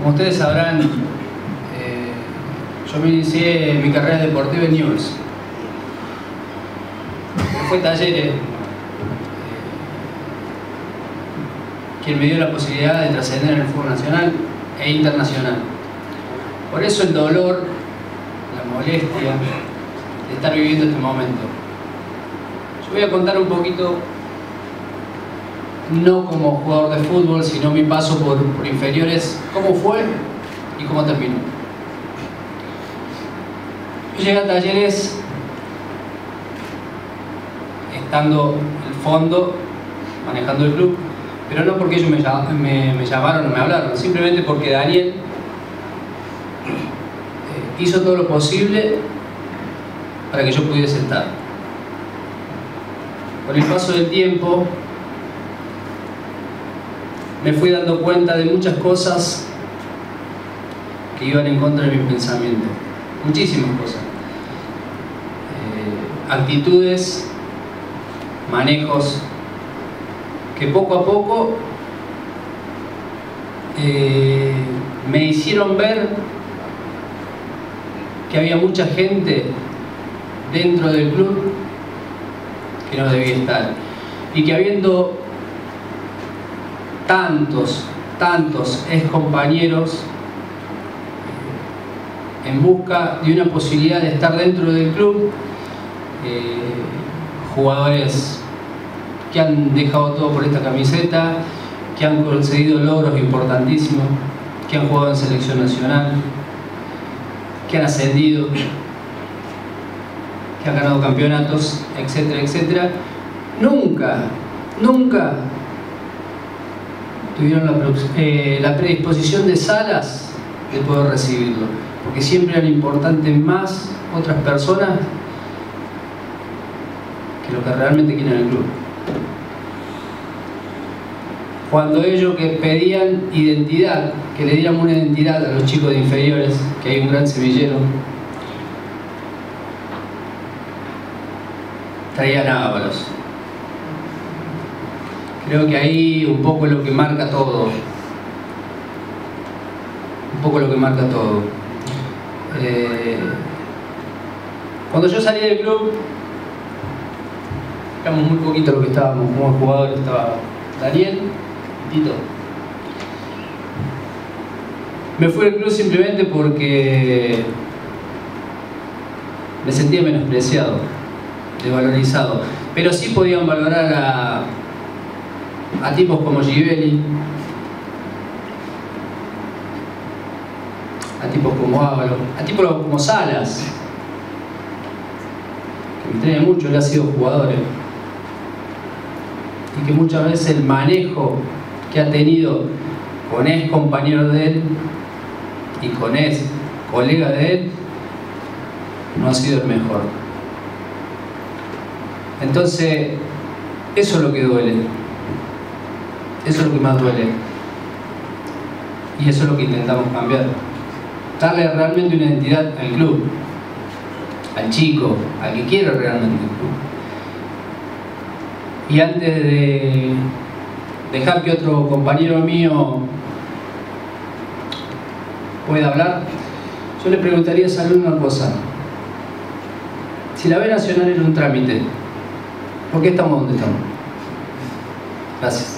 Como ustedes sabrán, yo me inicié mi carrera deportiva en Newell's. Fue Talleres quien me dio la posibilidad de trascender en el fútbol nacional e internacional. Por eso el dolor, la molestia de estar viviendo este momento. Yo voy a contar un poquito, no como jugador de fútbol, sino mi paso por inferiores, cómo fue y cómo terminó. Yo llegué a Talleres estando en el fondo, manejando el club, pero no porque ellos me llamaron o me hablaron, simplemente porque Daniel hizo todo lo posible para que yo pudiese estar. Con el paso del tiempo me fui dando cuenta de muchas cosas que iban en contra de mi pensamiento, muchísimas cosas, actitudes, manejos que poco a poco me hicieron ver que había mucha gente dentro del club que no debía estar, y que habiendo tantos ex compañeros en busca de una posibilidad de estar dentro del club, jugadores que han dejado todo por esta camiseta, que han conseguido logros importantísimos, que han jugado en selección nacional, que han ascendido, que han ganado campeonatos, etcétera, etcétera, nunca tuvieron la predisposición de Salas de poder recibirlo, porque siempre eran importantes más otras personas que lo que realmente quieren el club. Cuando ellos que pedían identidad, que le dieran una identidad a los chicos de inferiores, que hay un gran semillero, traían a Ábalos. Creo que ahí un poco lo que marca todo. Un poco lo que marca todo. Cuando yo salí del club, éramos muy poquitos los que estábamos como jugadores. Estaba Daniel y Tito. Me fui del club simplemente porque me sentía menospreciado, desvalorizado. Pero sí podían valorar a tipos como Givelli, a tipos como Ábalos, a tipos como Salas, que me extraña mucho, él ha sido jugador, y que muchas veces el manejo que ha tenido con ex compañeros de él y con ex colega de él no ha sido el mejor. Entonces, eso es lo que duele. Eso es lo que más duele. Y eso es lo que intentamos cambiar. Darle realmente una identidad al club, al chico, al que quiere realmente el club. Y antes de dejar que otro compañero mío pueda hablar, yo le preguntaría a Salud una cosa. Si la B Nacional era un trámite, ¿por qué estamos donde estamos? Gracias.